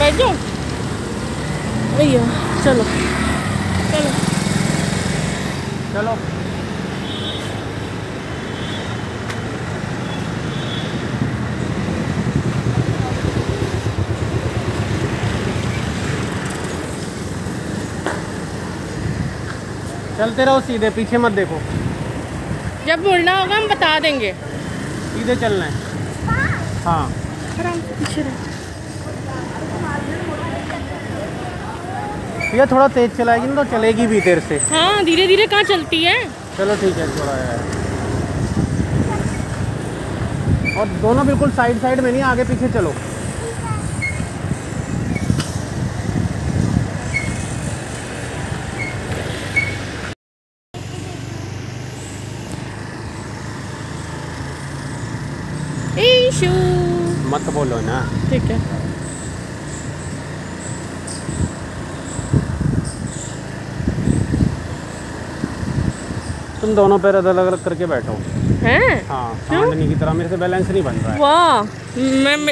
बैठ जाओ भैया। चलो चलो चलो। चलते रहो सीधे, पीछे मत देखो। जब मुड़ना होगा हम बता देंगे। सीधे चलना है। हाँ आराम से पीछे रहो। ये थोड़ा तेज चलाएगी ना तो चलेगी भी देर से। हाँ धीरे धीरे कहाँ चलती है। चलो ठीक है, थोड़ा है। और दोनों बिल्कुल साइड साइड में नहीं, आगे पीछे चलो। ईशू मत बोलो ना। ठीक है। तुम दोनों पैर अलग अलग करके बैठो। हैं? हाँ सांडनी की तरह, मेरे से बैलेंस नहीं बन रहा है। वाह मैं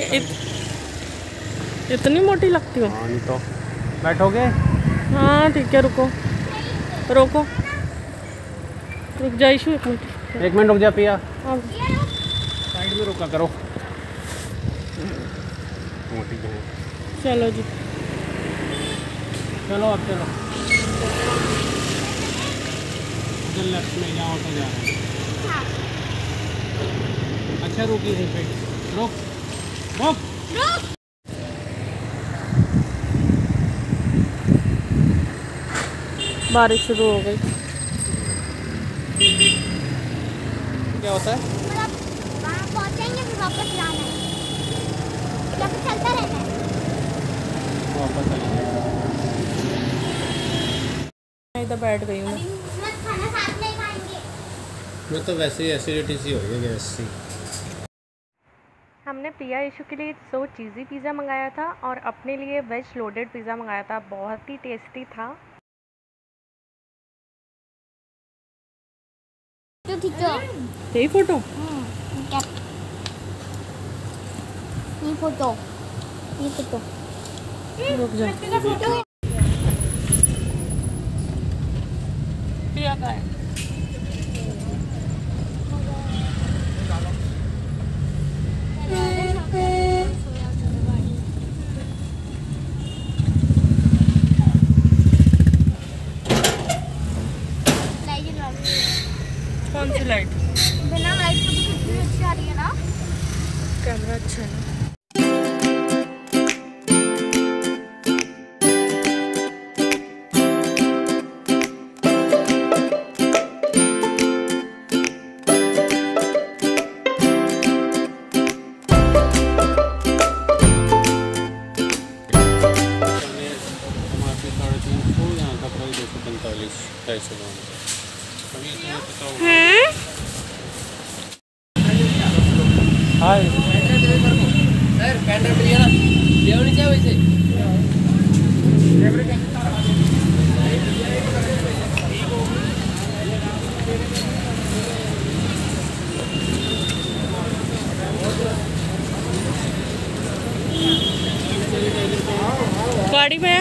इतनी मोटी लगती हूँ। हाँ नहीं तो बैठोगे। हाँ ठीक है, रुको रुको रुक जा ईशू, एक मिनट। 1 मिनट रुक जा पिया, हाँ। साइड में रुका करो। मोटी है। चलो जी चलो अब चलो। उधर लेफ्ट में जाओ तो जा रहे हैं। अच्छा रुकी थी पे, रुक रुक। बारिश शुरू हो गई। क्या होता है? वहाँ पहुँचेंगे फिर वापस जाना है, या फिर चलता रहना है। वापस मैं इधर बैठ गई हूँ। खाना साथ में खाएंगे। मैं तो वैसे ही एसिडिटी सी हो गई, गैस सी। हमने पिया ईशू के लिए सो चीज़ी पिज़्ज़ा मंगाया था और अपने लिए वेज लोडेड पिज़्ज़ा मंगाया था। बहुत ही टेस्टी था। तो ठीक है। यही फोटो। क्या? ये फोटो रुक जा। पिया का है। कौन सी लाइट? बिना लाइट के भी कितनी अच्छी आ रही है ना। कैमरा अच्छा है ना। हाय सर पैंट मिल ना लेवनी चाहिए वैसे। गाड़ी में है।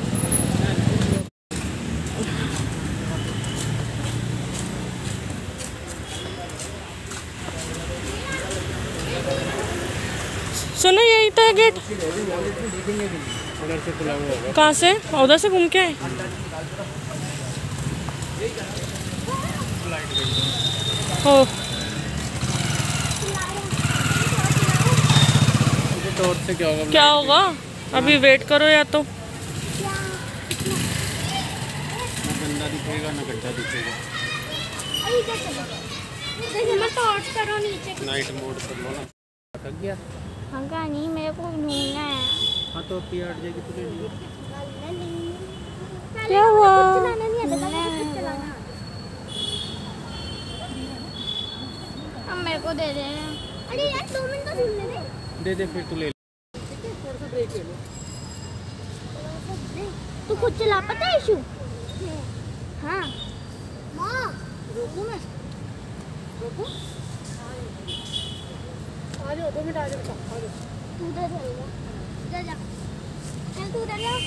सुनो यही तो है गेट। उधर से खुला हुआ होगा। कहाँ से? उधर से घूम के आए। हो टॉर्च से क्या होगा? क्या होगा? अभी वेट करो या तो। ना गंदा दिखेगा ना गड्ढा दिखेगा। टॉर्च करो नीचे। नाइट मोड कर लो ना। थक गया? हाँ का नहीं, मेरे को ढूंढना है। हाँ तो पी हट जाएगी तुझे नहीं। क्या हुआ? चलाना नहीं आता, चलाना। अब मेरे को दे दे। अरे यार 2 मिनट तो ढूंढने दे। दे फिर तू ले। तू खुद चला पाता है ईशू? हाँ माँ रोकू मैं, रोकू आ जाओ 2 मिनट आ जाओ। तू उधर चल जा जा। चल तू उधर जा।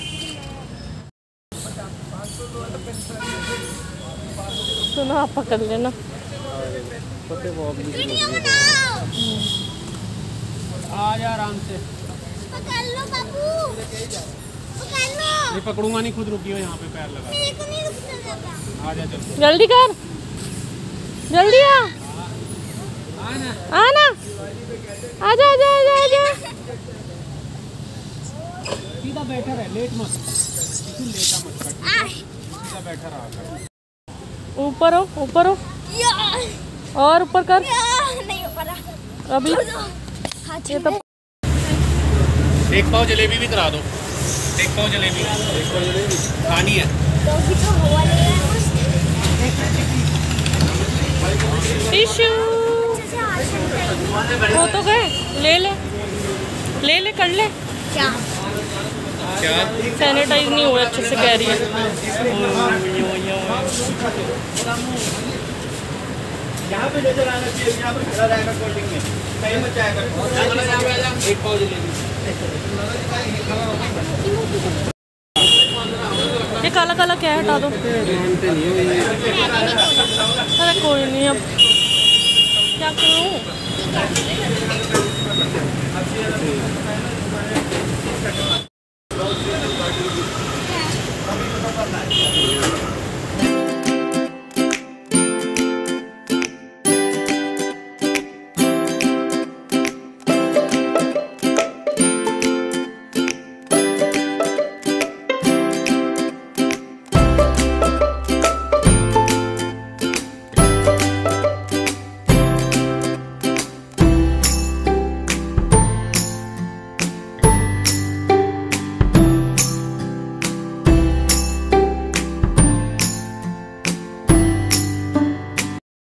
सुनो आप पकड़ लेना। वीडियो बनाओ। आ जा आराम से। पकड़ लो बाबू, पकड़ लो। नहीं पकड़ूंगा नहीं, खुद रुकी हो यहाँ पे पैर लगा। मेरे को नहीं रुकना जाता। आ जा चल। जल्दी कर, जल्दी आ आना। आना, आजा आजा आजा आजा। सीधा बैठा रहे, लेट मत। बिल्कुल लेटा मत कर। आह, सीधा बैठा रहा कर। ऊपर हो, ऊपर हो, यार, और ऊपर कर। यार, नहीं हो पा रहा। अभी हाँ, ये तो एक पाव जलेबी भी करा दो। एक पाव जलेबी खानी है। डॉगी तो हवा ले रहा है मस्त। टिश्यू जैसे आसन करेंगे। हो तो गए, ले ले, ले ले, कर ले। क्या? क्या? सैनिटाइज नहीं हुए अच्छे से, कह रही है। यहाँ पे नजर आना चाहिए, यहाँ पे खड़ा रहेगा कोल्डिंग में, कहीं मत जाएगा। एक पाव जलेबी। ये काला काला क्या है, हटा दो। अरे कोई नहीं, अब क्या करूँ।